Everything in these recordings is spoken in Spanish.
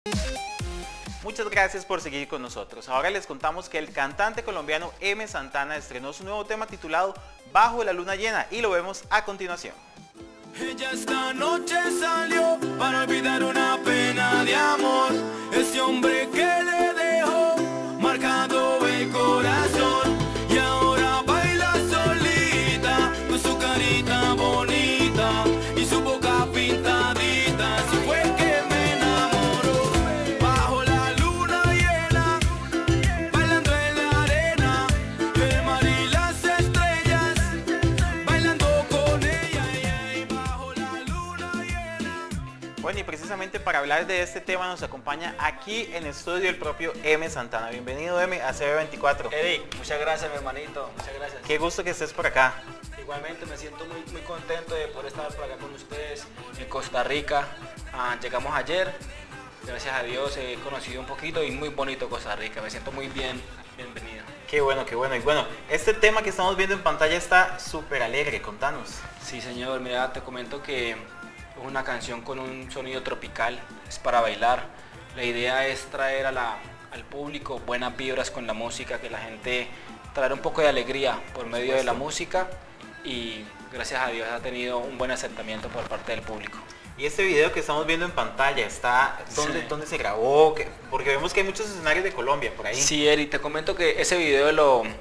Muchas gracias por seguir con nosotros. Ahora les contamos que el cantante colombiano M. Santana estrenó su nuevo tema titulado Bajo la luna llena y lo vemos a continuación. Ella esta noche salió para olvidar una pena de amor. Ese hombre que le dejó marcado el corazón. Y ahora baila solita con su carita bonita y su boca pintadita. Así fue que me enamoró. Bajo la luna llena, bailando en la arena, el mar y las estrellas, bailando con ella. Bueno, y precisamente para hablar de este tema nos acompaña aquí en el estudio el propio M. Santana. Bienvenido, M, a CB24. Eric, muchas gracias, mi hermanito, muchas gracias. Qué gusto que estés por acá. Igualmente me siento muy contento de poder estar por acá con ustedes en Costa Rica. Llegamos ayer, gracias a Dios he conocido un poquito y muy bonito Costa Rica, me siento muy bien, bienvenido. Qué bueno, qué bueno. Y bueno, este tema que estamos viendo en pantalla está súper alegre, contanos. Sí, señor, mira, te comento que es una canción con un sonido tropical, es para bailar. La idea es traer al público buenas vibras con la música, que la gente traer un poco de alegría por medio de la música, y gracias a Dios ha tenido un buen aceptamiento por parte del público. Y este video que estamos viendo en pantalla, ¿dónde se grabó? Porque vemos que hay muchos escenarios de Colombia por ahí. Sí, Eri, te comento que ese video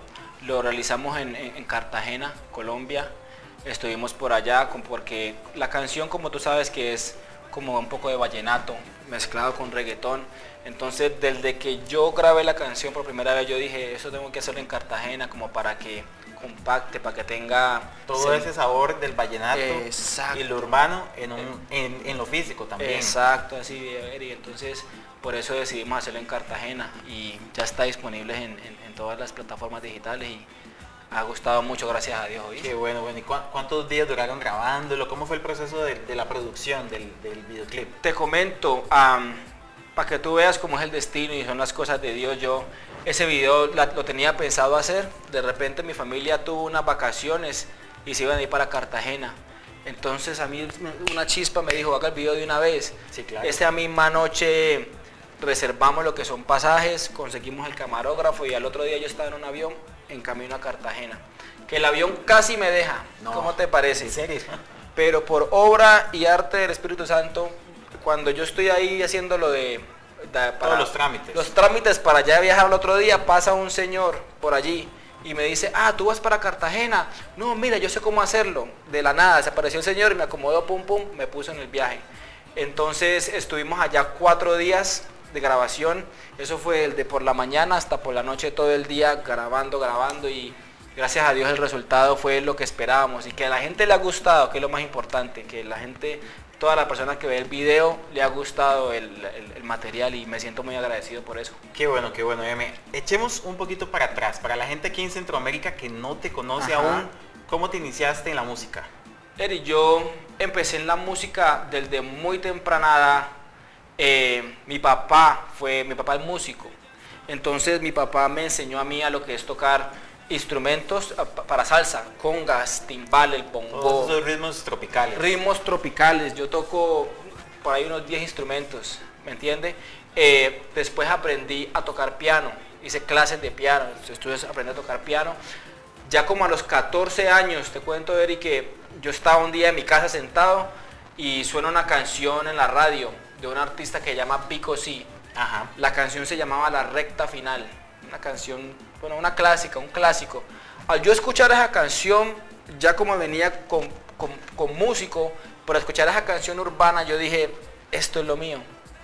lo realizamos en Cartagena, Colombia. Estuvimos por allá porque la canción, como tú sabes, que es como un poco de vallenato mezclado con reggaetón. Entonces, desde que yo grabé la canción por primera vez, yo dije, eso tengo que hacerlo en Cartagena como para que compacte, para que tenga todo ese sabor del vallenato. Exacto. Y lo urbano en lo físico también. Exacto, así, Eri. Entonces, por eso decidimos hacerlo en Cartagena y ya está disponible en todas las plataformas digitales y ha gustado mucho, gracias a Dios. ¿Oíste? Qué bueno, bueno. ¿Y cuántos días duraron grabándolo? ¿Cómo fue el proceso de la producción del videoclip? Te comento, para que tú veas cómo es el destino y son las cosas de Dios. Yo ese video lo tenía pensado hacer, de repente mi familia tuvo unas vacaciones y se iban a ir para Cartagena. Entonces a mí una chispa me dijo, haga el video de una vez. Sí, claro. Esa misma noche reservamos lo que son pasajes, conseguimos el camarógrafo y al otro día yo estaba en un avión en camino a Cartagena. Que el avión casi me deja, no. ¿Cómo te parece? ¿En serio? Pero por obra y arte del Espíritu Santo, cuando yo estoy ahí haciendo lo para todos los trámites. Los trámites para ya viajar al otro día, pasa un señor por allí y me dice, tú vas para Cartagena. No, mira, yo sé cómo hacerlo. De la nada, se apareció el señor y me acomodó, pum, pum, me puso en el viaje. Entonces estuvimos allá 4 días de grabación. Eso fue de por la mañana hasta por la noche, todo el día grabando y gracias a Dios el resultado fue lo que esperábamos y que a la gente le ha gustado, que es lo más importante, que la gente, toda la persona que ve el video le ha gustado el material y me siento muy agradecido por eso. Qué bueno, M. Echemos un poquito para atrás, para la gente aquí en Centroamérica que no te conoce aún, ¿cómo te iniciaste en la música? Eri, yo empecé en la música desde muy temprana. Mi papá es músico, entonces mi papá me enseñó a mí a lo que es tocar instrumentos para salsa, congas, timbal, el bongo. Todos esos ritmos tropicales. Ritmos tropicales, yo toco por ahí unos 10 instrumentos, ¿me entiende? Después aprendí a tocar piano, hice clases de piano, estuve aprendiendo a tocar piano. Ya como a los 14 años, te cuento, Eric, que yo estaba un día en mi casa sentado y suena una canción en la radio de un artista que se llama Vico C. La canción se llamaba La Recta Final, una canción, bueno, una clásica, un clásico. Al yo escuchar esa canción, ya como venía con músico, por escuchar esa canción urbana, yo dije, esto es lo mío,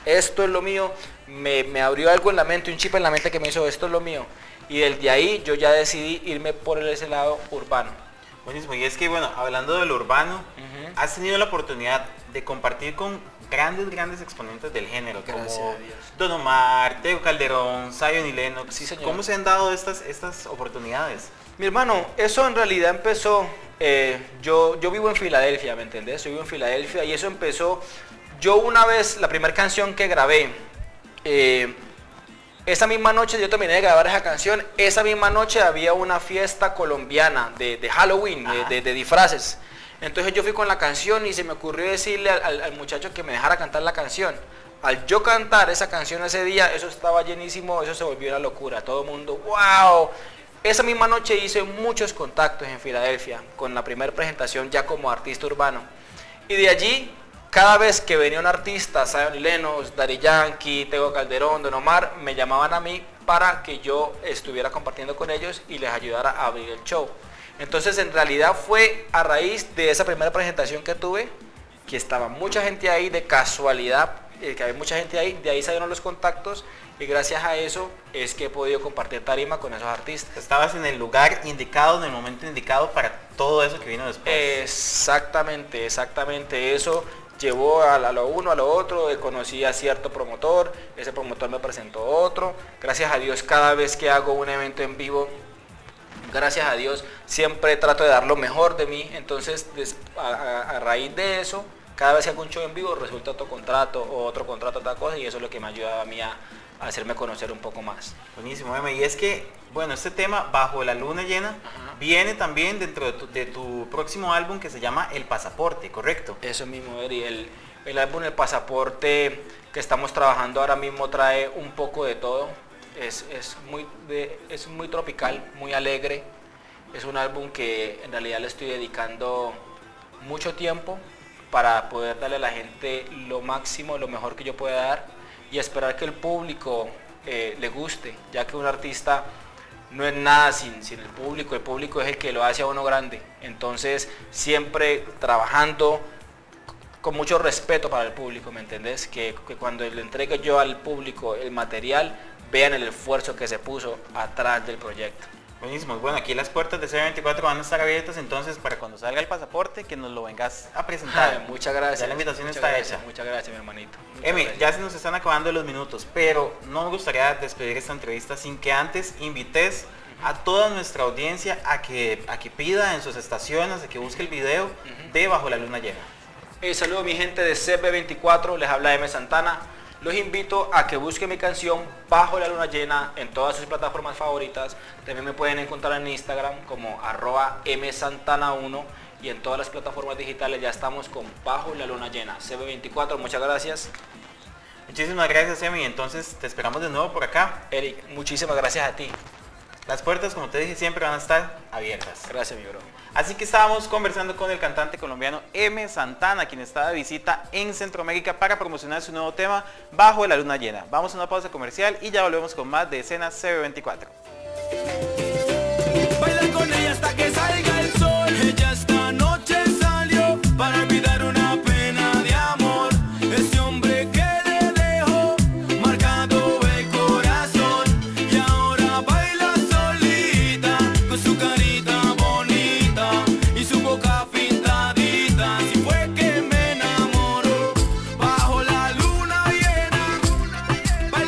me abrió algo en la mente, un chip en la mente que me hizo, esto es lo mío. Y desde ahí yo ya decidí irme por ese lado urbano. Buenísimo, y es que bueno, hablando del urbano, has tenido la oportunidad de compartir con grandes exponentes del género, gracias como a Dios. Don Omar, Tego Calderón, Zion y Lennox. Sí, señor. ¿Cómo se han dado estas oportunidades? Mi hermano, eso en realidad empezó, yo vivo en Filadelfia, ¿me entendés? Yo vivo en Filadelfia y eso empezó, yo una vez, la primera canción que grabé, esa misma noche yo terminé de grabar esa canción, esa misma noche había una fiesta colombiana de Halloween, de disfraces. Entonces yo fui con la canción y se me ocurrió decirle al muchacho que me dejara cantar la canción. al yo cantar esa canción ese día, eso estaba llenísimo, eso se volvió una locura. Todo el mundo, wow. Esa misma noche hice muchos contactos en Filadelfia, con la primera presentación ya como artista urbano. Y de allí, cada vez que venía un artista, Zion y Lennox, Daddy Yankee, Tego Calderón, Don Omar, me llamaban a mí para que yo estuviera compartiendo con ellos y les ayudara a abrir el show. Entonces, en realidad fue a raíz de esa primera presentación que tuve, que estaba mucha gente ahí de casualidad, que había mucha gente ahí, de ahí salieron los contactos y gracias a eso es que he podido compartir tarima con esos artistas. Estabas en el lugar indicado, en el momento indicado para todo eso que vino después. Exactamente, exactamente eso. Llevó a lo uno, a lo otro, conocí a cierto promotor, ese promotor me presentó otro. Gracias a Dios, cada vez que hago un evento en vivo, gracias a Dios, siempre trato de dar lo mejor de mí. Entonces, a raíz de eso, cada vez que hago un show en vivo, resulta otro contrato, otra cosa, y eso es lo que me ha ayudado a mí a hacerme conocer un poco más. Buenísimo, Eme. Y es que, bueno, este tema, Bajo la Luna Llena, viene también dentro de tu próximo álbum que se llama El Pasaporte, ¿correcto? Eso mismo, Eri. El álbum El Pasaporte que estamos trabajando ahora mismo trae un poco de todo. Es muy tropical, muy alegre. Es un álbum que en realidad le estoy dedicando mucho tiempo para poder darle a la gente lo máximo, lo mejor que yo pueda dar y esperar que el público le guste, ya que un artista no es nada sin el público es el que lo hace a uno grande. Entonces siempre trabajando con mucho respeto para el público, ¿me entendés? Que cuando le entregue yo al público el material, vean el esfuerzo que se puso atrás del proyecto. Buenísimo. Bueno, aquí las puertas de C24 van a estar abiertas entonces para cuando salga El Pasaporte que nos lo vengas a presentar. Muchas gracias. Ya la invitación está hecha. Muchas gracias, mi hermanito. Emi, ya se nos están acabando los minutos, pero no me gustaría despedir esta entrevista sin que antes invites a toda nuestra audiencia a que pida en sus estaciones, a que busque el video de Bajo la Luna Llena. Saludos mi gente de CB24, les habla M. Santana. Los invito a que busquen mi canción Bajo la Luna Llena en todas sus plataformas favoritas. También me pueden encontrar en Instagram como @msantana1 y en todas las plataformas digitales ya estamos con Bajo la Luna Llena. CB24, muchas gracias. Muchísimas gracias, Emi. Entonces te esperamos de nuevo por acá. Eric, muchísimas gracias a ti. Las puertas, como te dije, siempre van a estar abiertas. Gracias, mi bro. Así que estábamos conversando con el cantante colombiano M. Santana, quien está de visita en Centroamérica para promocionar su nuevo tema Bajo la Luna Llena. Vamos a una pausa comercial y ya volvemos con más de Escena CB24.